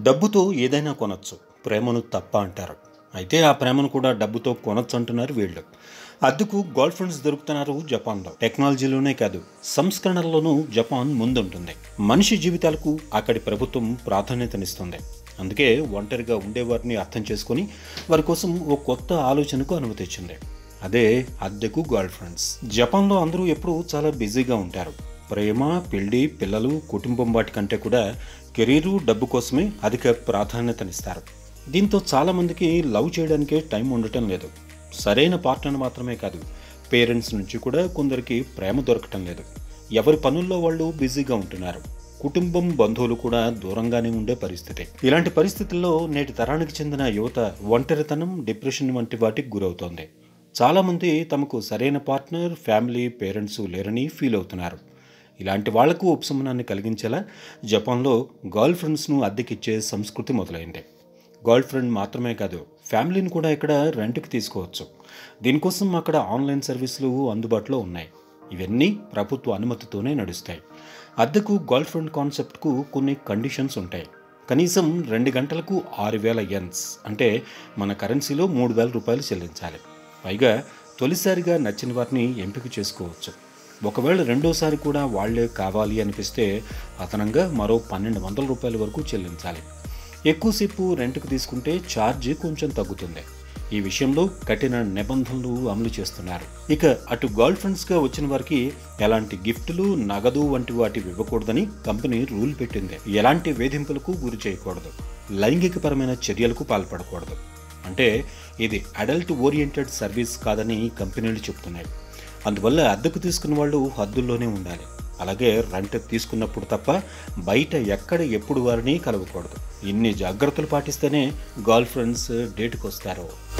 డబ్బుతో ఏదైనా కొనొచ్చు, ప్రేమను తప్ప అంటారు. అయితే ఆ ప్రేమను కూడా డబ్బుతో కొనొచ్చు అంటున్నారు వీళ్ళు. అద్దెకు గర్ల్ ఫ్రెండ్స్ దొరుకుతున్నారు జపాన్లో. టెక్నాలజీలోనే కాదు, సంస్కరణల్లోనూ జపాన్ ముందుంటుంది. మనిషి జీవితాలకు అక్కడి ప్రభుత్వం ప్రాధాన్యతనిస్తుంది. అందుకే ఒంటరిగా ఉండేవారిని అర్థం చేసుకుని వారి కోసం ఓ కొత్త ఆలోచనకు అనుమతి ఇచ్చింది. అదే అద్దెకు గర్ల్ ఫ్రెండ్స్. జపాన్లో అందరూ ఎప్పుడూ చాలా బిజీగా ఉంటారు. ప్రేమ, పెళ్లి, పిల్లలు, కుటుంబం వాటి కంటే కూడా కెరీరు, డబ్బు కోసమే అధిక ప్రాధాన్యతనిస్తారు. దీంతో చాలామందికి లవ్ చేయడానికే టైం ఉండటం లేదు. సరైన పార్ట్నర్ మాత్రమే కాదు, పేరెంట్స్ నుంచి కూడా కొందరికి ప్రేమ దొరకటం లేదు. ఎవరి పనుల్లో వాళ్ళు బిజీగా ఉంటున్నారు. కుటుంబం, బంధువులు కూడా దూరంగానే ఉండే పరిస్థితి. ఇలాంటి పరిస్థితుల్లో నేటి తరానికి చెందిన యువత ఒంటరితనం, డిప్రెషన్ వంటి వాటికి గురవుతోంది. చాలామంది తమకు సరైన పార్ట్నర్, ఫ్యామిలీ, పేరెంట్స్ లేరని ఫీల్ అవుతున్నారు. ఇలాంటి వాళ్లకు ఉపశమనాన్ని కలిగించేలా జపాన్లో గర్ల్ ఫ్రెండ్స్ను అద్దెకిచ్చే సంస్కృతి మొదలైంది. గర్ల్ ఫ్రెండ్ మాత్రమే కాదు, ఫ్యామిలీని కూడా ఇక్కడ రెంట్కి తీసుకోవచ్చు. దీనికోసం అక్కడ ఆన్లైన్ సర్వీసులు అందుబాటులో ఉన్నాయి. ఇవన్నీ ప్రభుత్వ అనుమతితోనే నడుస్తాయి. అద్దెకు గర్ల్ ఫ్రెండ్ కాన్సెప్ట్కు కొన్ని కండిషన్స్ ఉంటాయి. కనీసం 2 గంటలకు 6,000 యెన్స్, అంటే మన కరెన్సీలో 3,000 రూపాయలు చెల్లించాలి. పైగా తొలిసారిగా నచ్చిన వారిని ఎంపిక చేసుకోవచ్చు. ఒకవేళ రెండోసారి కూడా వాళ్లే కావాలి అనిపిస్తే అదనంగా మరో 1,200 రూపాయల వరకు చెల్లించాలి. ఎక్కువసేపు రెంట్కు తీసుకుంటే ఛార్జ్ కొంచెం తగ్గుతుంది. ఈ విషయంలో కఠిన నిబంధనలు అమలు చేస్తున్నారు. ఇక అటు గర్ల్ ఫ్రెండ్స్గా వచ్చిన వారికి ఎలాంటి గిఫ్టులు, నగదు వంటి వాటి ఇవ్వకూడదని కంపెనీ రూల్ పెట్టింది. ఎలాంటి వేధింపులకు గురి చేయకూడదు, లైంగికపరమైన చర్యలకు పాల్పడకూడదు. అంటే ఇది అడల్ట్ ఓరియంటెడ్ సర్వీస్ కాదని కంపెనీలు చెబుతున్నాయి. అందువల్ల అద్దెకు తీసుకున్న వాళ్ళు హద్దుల్లోనే ఉండాలి. అలాగే రెంట్ తీసుకున్నప్పుడు తప్ప బయట ఎక్కడ ఎప్పుడు వారిని కలవకూడదు. ఇన్ని జాగ్రత్తలు పాటిస్తేనే గర్ల్ ఫ్రెండ్స్ డేట్కి వస్తారు.